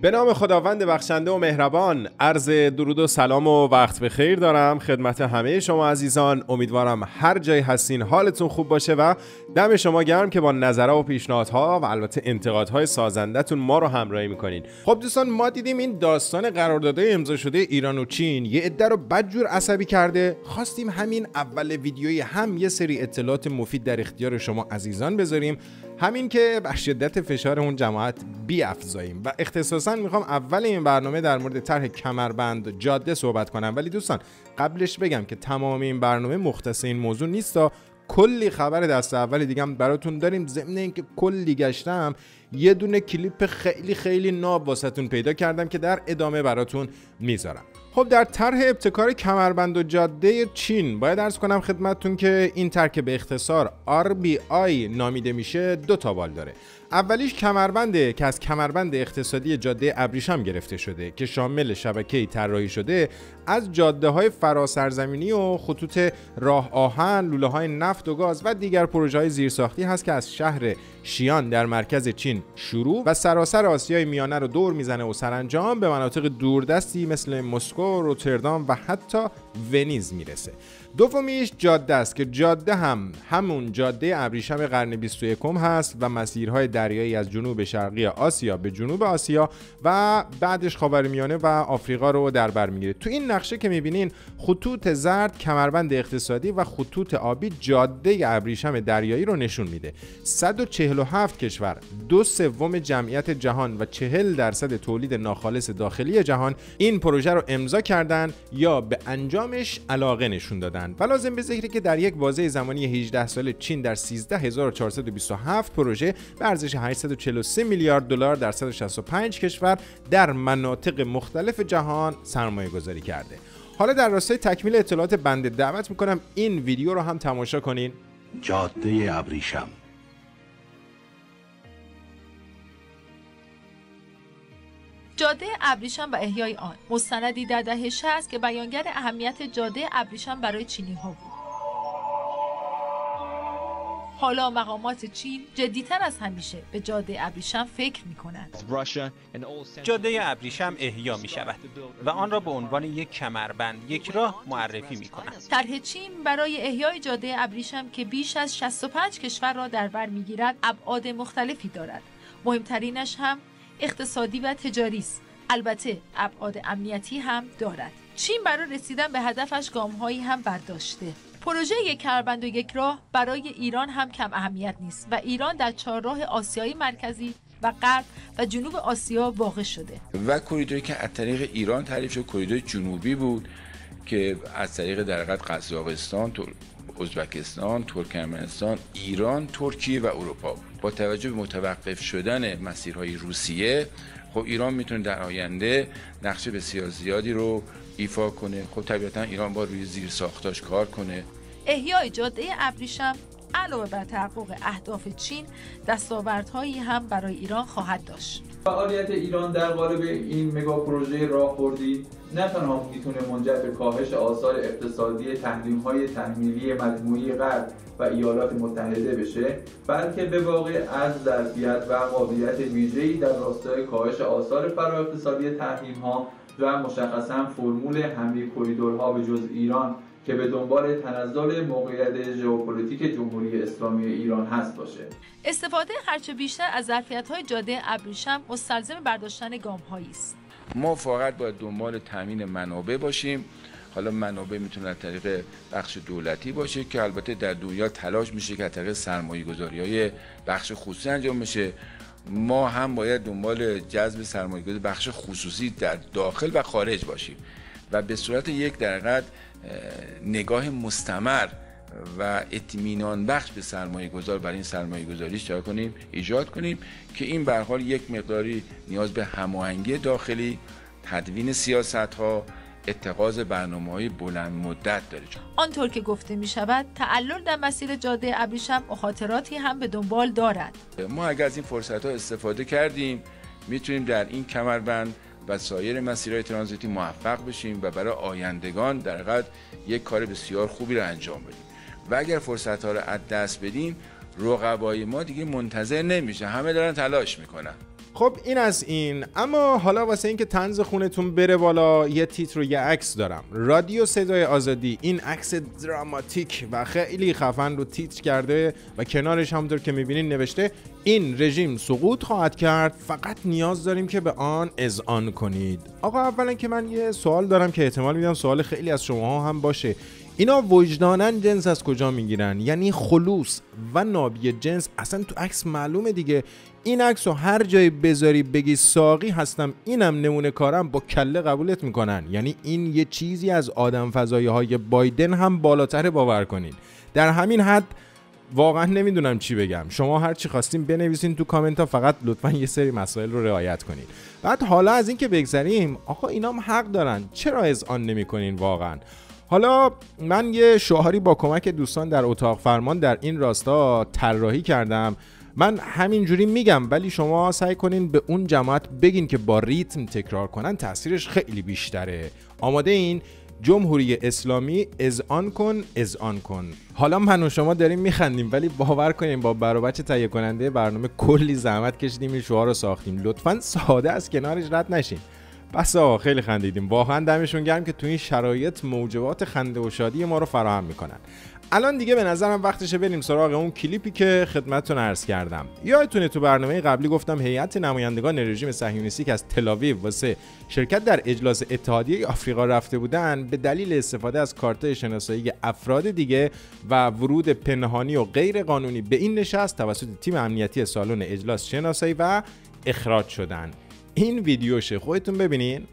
به نام خداوند بخشنده و مهربان، عرض درود و سلام و وقت بخیر دارم خدمت همه شما عزیزان. امیدوارم هر جای هستین حالتون خوب باشه و دم شما گرم که با نظرها و پیشنهادها و البته انتقادهای سازندتون ما رو همراهی میکنین. خب دوستان، ما دیدیم این داستان قراردادهای امضا شده ایران و چین یه عده رو بدجور عصبی کرده. خواستیم همین اول ویدیویی هم یه سری اطلاعات مفید در اختیار شما عزیزان بذاریم، همین که بر شدت فشار اون جماعت بیافزاییم. و اختصاصا میخوام اول این برنامه در مورد طرح کمربند جاده صحبت کنم، ولی دوستان قبلش بگم که تمام این برنامه مختص این موضوع نیست. کلی خبر دست اول دیگه هم براتون داریم. ضمن اینکه کلی گشتم یه دونه کلیپ خیلی ناب واسهتون پیدا کردم که در ادامه براتون میذارم. خب در طرح ابتکار کمربند و جاده چین باید عرض کنم خدمتتون که این طرح به اختصار RBI نامیده میشه 2 تا بال داره. اولیش کمربنده که از کمربند اقتصادی جاده ابریشم گرفته شده که شامل شبکه‌ای طراحی شده از جاده‌های فراسرزمینی و خطوط راه آهن، لوله‌های نفت و گاز و دیگر پروژه‌های زیرساختی هست که از شهر شیان در مرکز چین شروع و سراسر آسیای میانه رو دور میزنه و سرانجام به مناطق دوردستی مثل مسکو، روتردام و حتی ونیز میرسه. دومیش جاده است که جاده همون جاده ابریشم قرن 21 هست و مسیرهای دریایی از جنوب شرقی آسیا به جنوب آسیا و بعدش خاورمیانه و آفریقا رو در بر میگیره. تو این نقشه که میبینین خطوط زرد کمربند اقتصادی و خطوط آبی جاده ابریشم دریایی رو نشون میده. 147 کشور، 2/3 جمعیت جهان و 40% تولید ناخالص داخلی جهان این پروژه رو امضا کردن یا به انجامش علاقه نشون دادن. و لازم به ذکره که در یک بازه زمانی 18 ساله چین در 13427 پروژه به ارزش 843 میلیارد دلار در 165 کشور در مناطق مختلف جهان سرمایه گذاری کرده. حالا در راستای تکمیل اطلاعات بنده دعوت میکنم این ویدیو رو هم تماشا کنین. جاده ابریشم. جاده ابریشم و احیای آن مستندی در دهه 60 که بیانگر اهمیت جاده ابریشم برای چینی‌ها بود. حالا مقامات چین جدی‌تر از همیشه به جاده ابریشم فکر می‌کنند. جاده ابریشم احیا می‌شود و آن را به عنوان یک کمربند یک راه معرفی می‌کنند. طرح چین برای احیای جاده ابریشم که بیش از 65 کشور را در بر می‌گیرد ابعاد مختلفی دارد. مهمترینش هم اقتصادی و تجاری است. البته ابعاد امنیتی هم دارد. چین برای رسیدن به هدفش گام‌هایی هم برداشته. پروژه یک کمربند و یک راه برای ایران هم کم اهمیت نیست و ایران در 4 راه آسیایی مرکزی و غرب و جنوب آسیا واقع شده. و کریدوری که از طریق ایران تعریف شد کریدور جنوبی بود که از طریق در حقیقت قزاقستان، ازبکستان، ترکمنستان، ایران، ترکیه و اروپا بود. با توجه به متوقف شدن مسیرهای روسیه، خب ایران میتونه در آینده نقش بسیار زیادی رو ایفا کنه. خب طبیعتا ایران با روی زیر ساختاش کار کنه. احیای جاده ابریشم علاوه بر تحقق اهداف چین، دستاوردهایی هم برای ایران خواهد داشت. فعالیت ایران در قالب این مگا پروژه راهبردی نه تنها میتونه منجر به کاهش آثار اقتصادی تحریم‌های تحمیلی مجموعی غرب و ایالات متحده بشه، بلکه به واقع از ظرفیت و قابلیت ویژه‌ای در راستای کاهش آثار فرااقتصادی تحریم‌ها و مشخصاً فرمول حمله کریدورها به جز ایران که به دنبال تنزل موقعیت ژئوپلیتیک جمهوری اسلامی ایران هست باشه. استفاده هرچه بیشتر از ظرفیت‌های جاده ابریشم مستلزم برداشتن گام‌هایی است. ما فقط باید دنبال تامین منابع باشیم. حالا منابع میتونه از طریق بخش دولتی باشه که البته در دنیا تلاش میشه که از طریق سرمایه‌گذاری‌های بخش خصوصی انجام بشه. ما هم باید دنبال جذب سرمایه‌گذاری بخش خصوصی در داخل و خارج باشیم و به صورت یک در حقیقت نگاه مستمر و اطمینان بخش به سرمایه گذار برای این سرمایه گذاری چیکار کنیم؟ ایجاد کنیم که این به هر حال یک مقداری نیاز به هماهنگی داخلی، تدوین سیاست‌ها، اتخاذ برنامه‌های بلند مدت داره. آنطور که گفته می شود تعلل در مسیر جاده ابریشم مخاطراتی هم به دنبال دارد. ما اگر از این فرصت‌ها استفاده کردیم میتونیم در این کمربند و سایر مسیرهای ترانزیتی موفق بشیم و برای آیندگان در حقیقت یک کار بسیار خوبی رو انجام بدیم. و اگر فرصت‌ها رو از دست بدیم رقبای ما دیگه منتظر نمیشه، همه دارن تلاش میکنن. خب این از این. اما حالا واسه اینکه طنز خونتون بره بالا، یه تیتر و یه عکس دارم. رادیو صدای آزادی این عکس دراماتیک و خیلی خفن رو تیتر کرده و کنارش همونطور که میبینین نوشته این رژیم سقوط خواهد کرد، فقط نیاز داریم که به آن اذعان کنید. آقا اولا که من یه سوال دارم که احتمال میدم سوال خیلی از شماها هم باشه. اینا وجداناً جنس از کجا میگیرن؟ یعنی خلوص و نابی جنس اصلا تو عکس معلومه دیگه. این عکس رو هر جایی بذاری بگی ساقی هستم اینم نمونه کارم، با کله قبولت میکنن. یعنی این یه چیزی از آدم فضایی های بایدن هم بالاتر، باور کنین. در همین حد واقعا نمیدونم چی بگم. شما هر چی خواستین بنویسین تو کامنت ها، فقط لطفا یه سری مسائل رو رعایت کنین. بعد حالا از این که بگذریم، آقا اینام حق دارن، چرا اذعان نمیکنین واقعا؟ حالا من یه شعاری با کمک دوستان در اتاق فرمان در این راستا طراحی کردم. من همینجوری میگم ولی شما سعی کنین به اون جماعت بگین که با ریتم تکرار کنن، تاثیرش خیلی بیشتره. آماده این؟ جمهوری اسلامی اذعان کن، اذعان کن. حالا من و شما داریم میخندیم ولی باور کنین با برابچه تهیه کننده برنامه کلی زحمت کشیدیم این شعار رو ساختیم. لطفاً ساده از کنارش رد نشین. بس آقا خیلی خندیدیم، واقعا دمشون گرم که تو این شرایط موجبات خنده و شادی ما رو فراهم میکنن. الان دیگه به نظرم وقتشه بریم سراغ اون کلیپی که خدمتتون عرض کردم. یادتونه تو برنامه قبلی گفتم هیئت نمایندگان رژیم صهیونیستی که از تل‌آویو واسه شرکت در اجلاس اتحادیه آفریقا رفته بودن، به دلیل استفاده از کارت شناسایی افراد دیگه و ورود پنهانی و غیر قانونی به این نشست توسط تیم امنیتی سالن اجلاس شناسایی و اخراج شدن. این ویدیوشه، خودتون ببینین.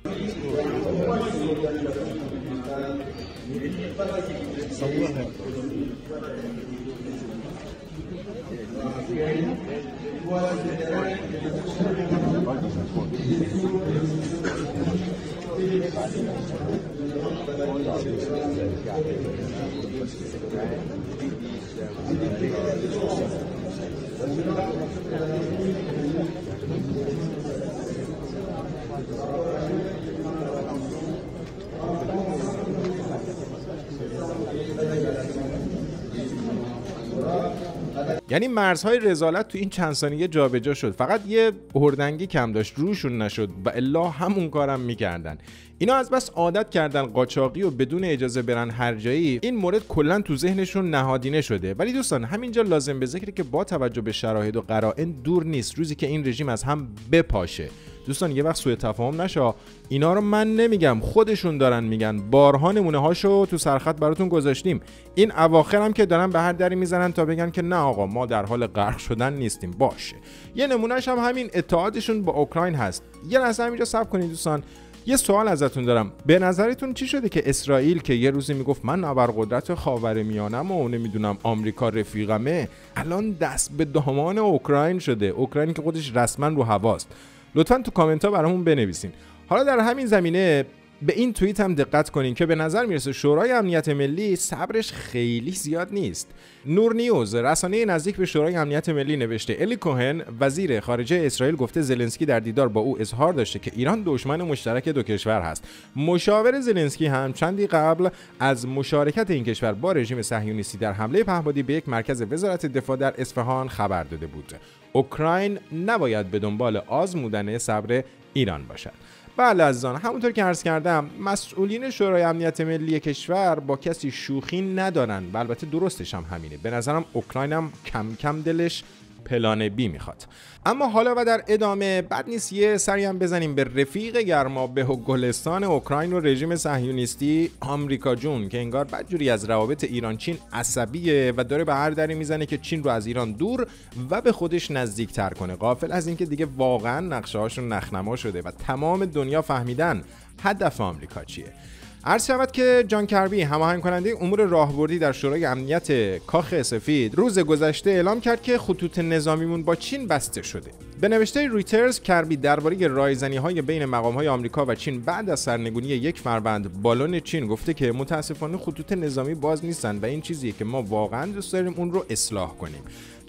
یعنی مرزهای رذالت تو این چند ثانیه جابجا شد، فقط یه هردنگی کم داشت روشون نشد و الا همون کارم میکردن. اینا از بس عادت کردن قاچاقی و بدون اجازه برن هر جایی، این مورد کلا تو ذهنشون نهادینه شده. ولی دوستان همینجا لازم به ذکره که با توجه به شواهد و قرائن دور نیست روزی که این رژیم از هم بپاشه. دوستان یه وقت سوء تفاهم نشه، اینا رو من نمیگم، خودشون دارن میگن. بارها نمونه هاشو تو سرخط براتون گذاشتیم. این اواخر هم که دارن به هر دری میزنن تا بگن که نه آقا ما در حال غرق شدن نیستیم. باشه، یه نمونهش هم همین اتحادشون با اوکراین هست. یه لحظه همینجا صبر کنید دوستان، یه سوال ازتون دارم. به نظرتون چی شده که اسرائیل که یه روزی میگفت من ابرقدرت خاورمیانم و نمیدونم آمریکا رفیقمه، الان دست به دامان اوکراین شده؟ اوکراین که خودش رسما رو هواست. لطفاً تو کامنت ها برامون بنویسین. حالا در همین زمینه به این توییت هم دقت کنین که به نظر میرسه شورای امنیت ملی صبرش خیلی زیاد نیست. نور نیوز، رسانه نزدیک به شورای امنیت ملی، نوشته الی کوهن وزیر خارجه اسرائیل گفته زلنسکی در دیدار با او اظهار داشته که ایران دشمن مشترک دو کشور هست. مشاور زلنسکی هم چندی قبل از مشارکت این کشور با رژیم صهیونیستی در حمله پهپادی به یک مرکز وزارت دفاع در اصفهان خبر داده بود. اوکراین نباید به دنبال آزمودن صبر ایران باشد. بله عزیزان، همونطور که عرض کردم مسئولین شورای امنیت ملی کشور با کسی شوخی ندارن و البته درستش هم همینه. به نظرم اوکراین هم کم کم دلش پلان بی میخواد. اما حالا و در ادامه بد نیست یه سری هم بزنیم به رفیق گرمابه و گلستان اوکراین و رژیم صهیونیستی، آمریکا جون، که انگار بدجوری از روابط ایران چین عصبیه و داره به هر دری میزنه که چین رو از ایران دور و به خودش نزدیکتر کنه، غافل از اینکه دیگه واقعا نقشه هاشون نخنما شده و تمام دنیا فهمیدن هدف آمریکا چیه. عرض شود که جان کربی، هماهنگ کننده امور راهبردی در شورای امنیت کاخ سفید، روز گذشته اعلام کرد که خطوط نظامیمون با چین بسته شده. به نوشته رویترز، کربی درباره رایزنی‌های بین مقام‌های آمریکا و چین بعد از سرنگونی 1 فروند بالون چین گفته که متاسفانه خطوط نظامی باز نیستن و این چیزیه که ما واقعا دوست داریم اون رو اصلاح کنیم.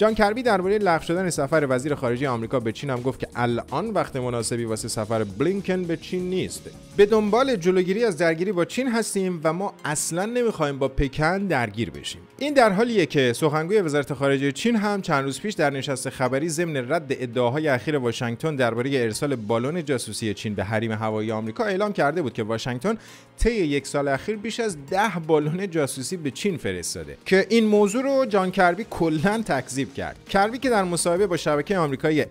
جان کربی درباره لغو شدن سفر وزیر خارجه آمریکا به چین هم گفت که الان وقت مناسبی واسه سفر بلینکن به چین نیست. به دنبال جلوگیری از درگیری با چین هستیم و ما اصلا نمیخوایم با پکن درگیر بشیم. این در حالیه که سخنگوی وزارت خارجه چین هم چند روز پیش در نشست خبری ضمن رد ادعاهای اخیر واشنگتن درباره ارسال بالون جاسوسی چین به حریم هوایی آمریکا اعلام کرده بود که واشنگتن طی یک سال اخیر بیش از 10 بالون جاسوسی به چین فرستاده که این موضوع رو جان کربی کلاً تکذیب کرد. کربی که در مصاحبه با شبکه آمریکایی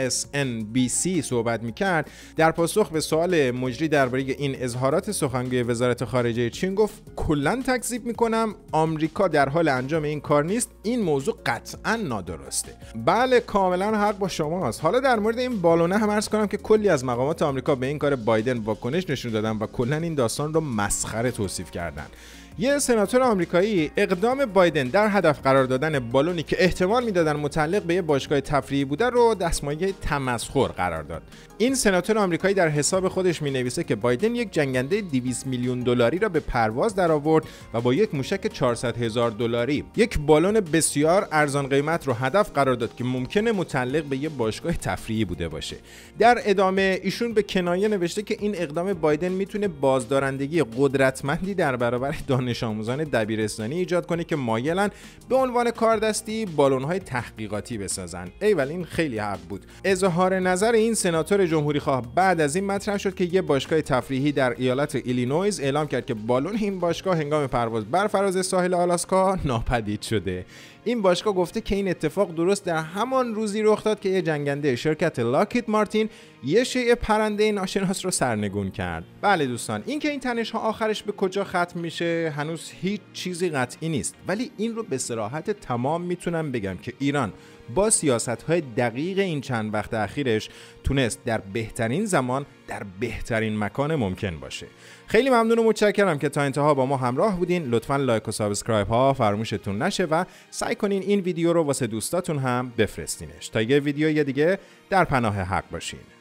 MSNBC صحبت می‌کرد، در پاسخ به سوال مجری درباره این اظهارات سخنگوی وزارت خارجه چین گفت کلاً تکذیب می‌کنم، آمریکا در حال انجام این کار نیست، این موضوع قطعاً نادرسته. بله کاملاً حق با شماست. حالا در مورد این بالونه هم عرض کنم که کلی از مقامات آمریکا به این کار بایدن واکنش نشون دادن و کلاً این داستان رو مسخره توصیف کردن. یه سناتور آمریکایی اقدام بایدن در هدف قرار دادن بالونی که احتمال میدادن متعلق به یه باشگاه تفریحی بوده رو دستمایه تمسخر قرار داد. این سناتور آمریکایی در حساب خودش مینویسه که بایدن یک جنگنده 200 میلیون دلاری را به پرواز درآورد و با یک موشک 400,000 دلاری یک بالون بسیار ارزان قیمت رو هدف قرار داد که ممکنه متعلق به یه باشگاه تفریحی بوده باشه. در ادامه ایشون به کنایه نوشته که این اقدام بایدن میتونه بازدارندگی قدرتمندی در برابر دانش آموزان دبیرستانی ایجاد کنه که مایلن به عنوان کاردستی بالون‌های تحقیقاتی بسازن. ایول این خیلی حق بود. اظهار نظر این سناتور جمهوری خواه بعد از این مطرح شد که یه باشگاه تفریحی در ایالت ایلینویز اعلام کرد که بالون این باشگاه هنگام پرواز بر فراز ساحل آلاسکا ناپدید شده. این باشگاه گفته که این اتفاق درست در همان روزی رخ داد که یه جنگنده شرکت لاکهید مارتین یه شیء پرنده ناشناس رو سرنگون کرد. بله دوستان، این که این تنش‌ها آخرش به کجا ختم میشه هنوز هیچ چیزی قطعی نیست، ولی این رو به صراحت تمام میتونم بگم که ایران با سیاست‌های دقیق این چند وقت اخیرش تونست در بهترین زمان در بهترین مکان ممکن باشه. خیلی ممنون و متشکرم که تا انتها با ما همراه بودین. لطفاً لایک و سابسکرایب ها فراموشتون نشه و سعی کنین این ویدیو رو واسه دوستاتون هم بفرستینش تا یه ویدیوی دیگه در پناه حق باشین.